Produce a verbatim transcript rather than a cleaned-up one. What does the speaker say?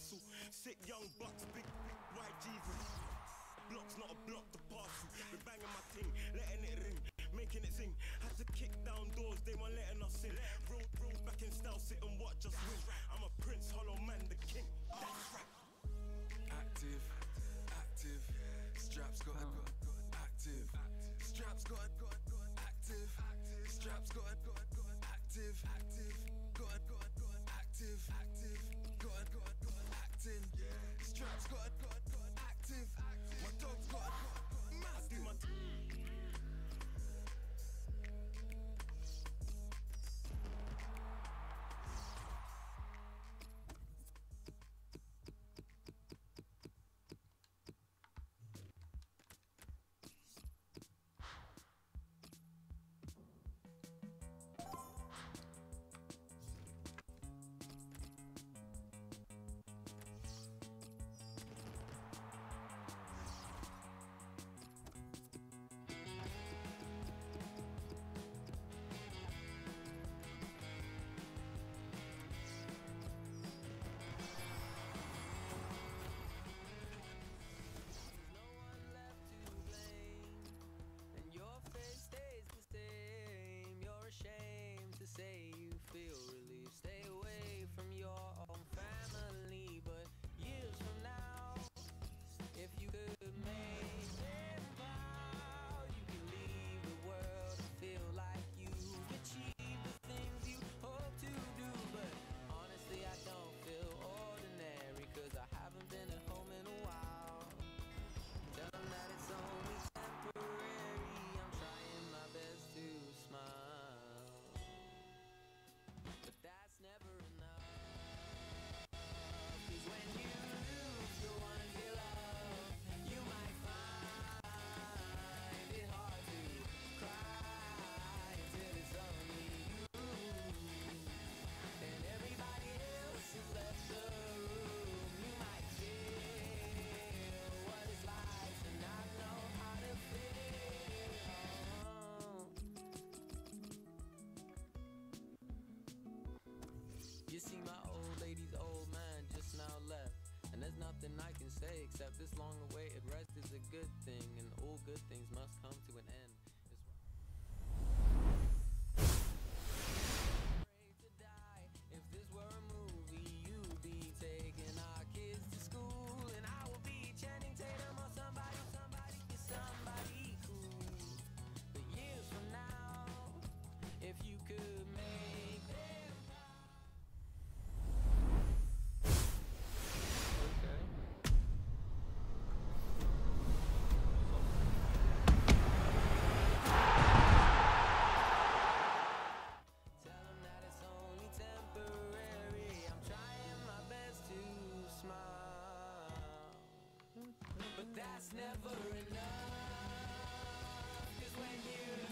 hustle. Sick young bucks, big, big Y Gs. Blocks, not a block to pass through. Been banging my ting, letting it ring, making it sing. Had to kick down doors, they weren't letting us in. Roll, roll back in style, sit and watch us win. I'm a prince, hollow man, the king. That's right. Active, active, straps got it, got it, got it, active, straps got it, got it, got it, active, straps got it, got it, got it, active, active, got it, got it, got it, active, active, got it, got it, got it, acting, straps got it, got it, got it, active, my dog's got it, got it, got it, I do my say you feel relief. Stay away from your own family, but years from now, if you could make them proud, you can leave the world and feel like you've achieved the things you hope to do. But honestly, I don't feel ordinary, cause I haven't been at home in a while. Tell them that it's only temporary. I'm trying my best to smile. That's never enough. 'Cause when you lose the one you love, you might find it hard to cry until it's only you and everybody else has left the room. You might feel what it's like to not know how to feel. You see, my old lady's old man just now left, and there's nothing I can say except this long-awaited rest is a good thing, and all good things must come to an end. Afraid to die. If this were a movie, you'd be taking our kids to school, and I will be Channing Tatum or somebody, somebody, somebody cool. But years from now, if you could make them. But that's never enough, 'cause when you